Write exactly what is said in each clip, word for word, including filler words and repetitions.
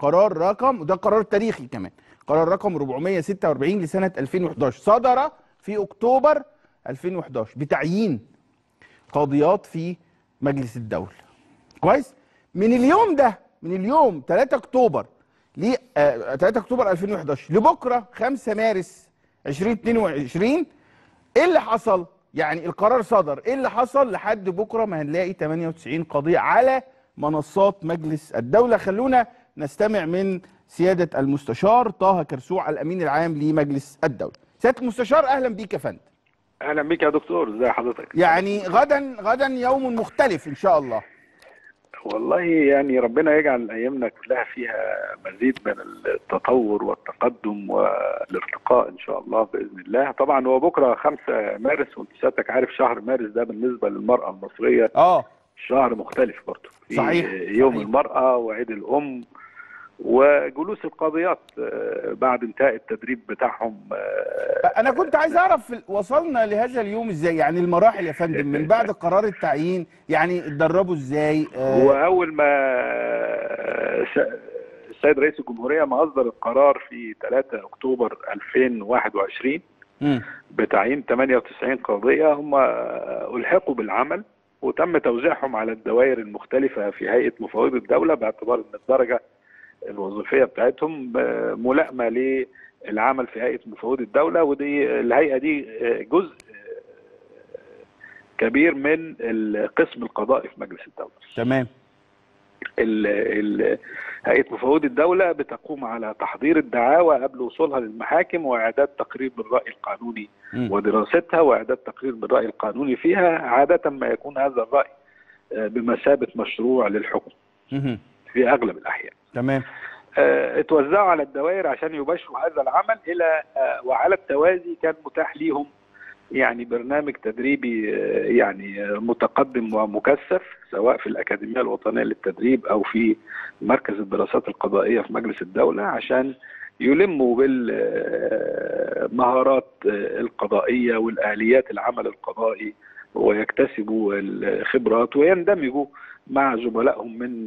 قرار رقم، وده قرار تاريخي كمان، قرار رقم أربعمائة وستة وأربعين لسنة ألفين وإحدى عشر صدر في أكتوبر ألفين وإحدى عشر بتعيين قاضيات في مجلس الدولة. كويس؟ من اليوم ده، من اليوم ثلاثة أكتوبر ل آه ثلاثة أكتوبر ألفين وإحدى عشر لبكره خمسة مارس ألفين واثنين وعشرين، ايه اللي حصل؟ يعني القرار صدر، ايه اللي حصل لحد بكره ما هنلاقي ثمانية وتسعين قضيه على منصات مجلس الدوله؟ خلونا نستمع من سياده المستشار طه كرسوع الامين العام لمجلس الدوله. سياده المستشار اهلا بيك يا فندم. اهلا بيك يا دكتور، ازي حضرتك؟ يعني غدا غدا يوم مختلف ان شاء الله. والله يعني ربنا يجعل ايامنا كلها فيها مزيد من التطور والتقدم والارتقاء ان شاء الله باذن الله. طبعا هو بكره خمسة مارس، وانت سيادتك عارف شهر مارس ده بالنسبه للمراه المصريه اه شهر مختلف برضه، في صحيح يوم صحيح. المراه وعيد الام وجلوس القاضيات بعد انتهاء التدريب بتاعهم. انا كنت عايز اعرف وصلنا لهذا اليوم ازاي، يعني المراحل يا فندم من بعد قرار التعيين، يعني اتدربوا ازاي؟ هو اول ما السيد رئيس الجمهوريه ما اصدر القرار في ثلاثة أكتوبر ألفين وواحد وعشرين بتعيين ثمانية وتسعين قاضيه، هم الحقوا بالعمل وتم توزيعهم على الدوائر المختلفه في هيئه مفوضي الدوله باعتبار ان الدرجه الوظيفيه بتاعتهم ملائمه للعمل في هيئه مفوضي الدوله، ودي الهيئه دي جزء كبير من القسم القضائي في مجلس الدوله. تمام. ال ال هيئه مفوضي الدوله بتقوم على تحضير الدعاوى قبل وصولها للمحاكم، واعداد تقرير بالراي القانوني م. ودراستها، واعداد تقرير بالراي القانوني فيها. عاده ما يكون هذا الراي بمثابه مشروع للحكم م. في اغلب الاحيان. تمام. اه اتوزعوا على الدوائر عشان يباشروا هذا العمل الى اه وعلى التوازي كان متاح ليهم يعني برنامج تدريبي يعني متقدم ومكثف، سواء في الأكاديمية الوطنية للتدريب أو في مركز الدراسات القضائية في مجلس الدولة، عشان يلموا بالمهارات القضائية والآليات العمل القضائي ويكتسبوا الخبرات ويندمجوا مع زملائهم من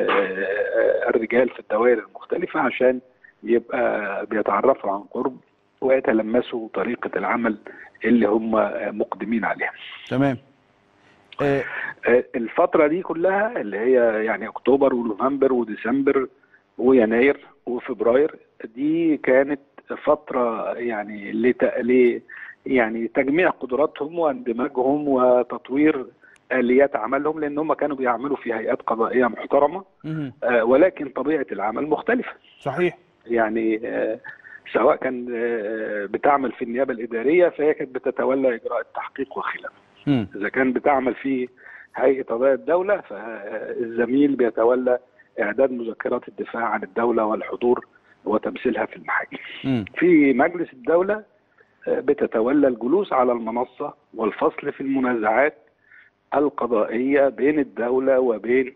الرجال في الدوائر المختلفة عشان يبقى بيتعرفوا عن قرب ويتلمسوا طريقة العمل اللي هم مقدمين عليها. تمام. آه الفترة دي كلها اللي هي يعني أكتوبر ونوفمبر وديسمبر ويناير وفبراير، دي كانت فترة يعني لت... يعني تجميع قدراتهم واندماجهم وتطوير آليات عملهم، لأن هم كانوا بيعملوا في هيئات قضائية محترمة آه ولكن طبيعة العمل مختلفة. صحيح. يعني آه سواء كان بتعمل في النيابة الإدارية فهي كانت بتتولى إجراء التحقيق وخلافه. إذا كان بتعمل في هيئة قضايا الدولة فالزميل بيتولى إعداد مذكرات الدفاع عن الدولة والحضور وتمثيلها في المحاكم. في مجلس الدولة بتتولى الجلوس على المنصة والفصل في المنازعات القضائية بين الدولة وبين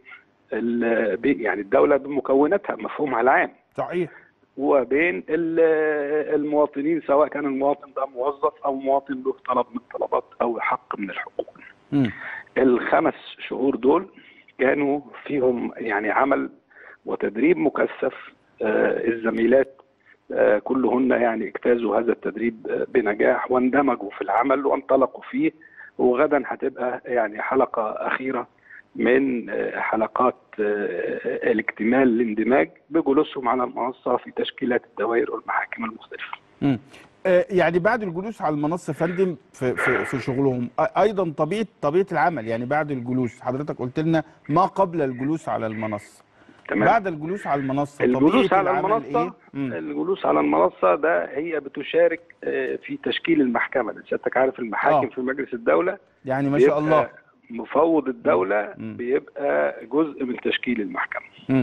يعني الدولة بمكوناتها مفهومها العام. صحيح. وبين المواطنين، سواء كان المواطن ده موظف او مواطن له طلب من الطلبات او حق من الحقوق. م. الخمس شهور دول كانوا فيهم يعني عمل وتدريب مكثف. آه الزميلات آه كلهن يعني اجتازوا هذا التدريب آه بنجاح واندمجوا في العمل وانطلقوا فيه، وغدا هتبقى يعني حلقة أخيرة من حلقات الاكتمال الاندماج بجلوسهم على المنصه في تشكيلات الدوائر والمحاكم المختلفه. امم يعني بعد الجلوس على المنصه فندم في في في شغلهم ايضا طبيعه طبيعه العمل، يعني بعد الجلوس حضرتك قلت لنا ما قبل الجلوس على المنصه. تمام. بعد الجلوس على المنصه الجلوس على العمل المنصه ايه؟ مم. الجلوس على المنصه ده هي بتشارك في تشكيل المحكمه، لان سيادتك عارف المحاكم آه. في مجلس الدوله يعني ما شاء الله مفوض الدولة م. بيبقى جزء من تشكيل المحكمة. م.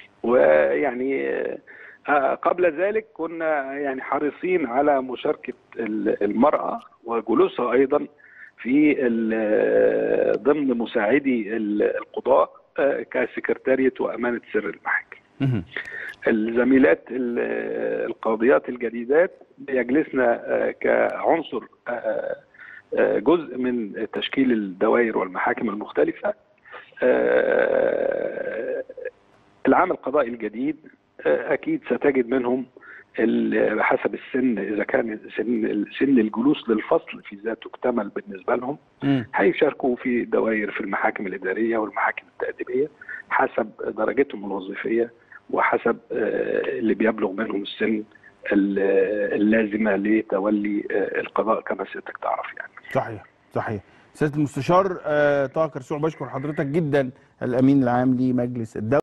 ويعني قبل ذلك كنا يعني حريصين على مشاركة المرأة وجلوسها أيضا في ضمن مساعدي القضاء كسكرتارية وأمانة سر المحاكم. م. الزميلات القاضيات الجديدات يجلسنا كعنصر جزء من تشكيل الدوائر والمحاكم المختلفة. العام القضائي الجديد اكيد ستجد منهم حسب السن، اذا كان سن سن الجلوس للفصل في ذاته اكتمل بالنسبه لهم هيشاركوا في دوائر في المحاكم الاداريه والمحاكم التاديبيه حسب درجتهم الوظيفيه وحسب اللي بيبلغ منهم السن اللازمه لتولي القضاء كما سيادتك تعرف يعني. صحيح صحيح. سياده المستشار طه كرسوع، بشكر حضرتك جدا، الامين العام لمجلس الدولة.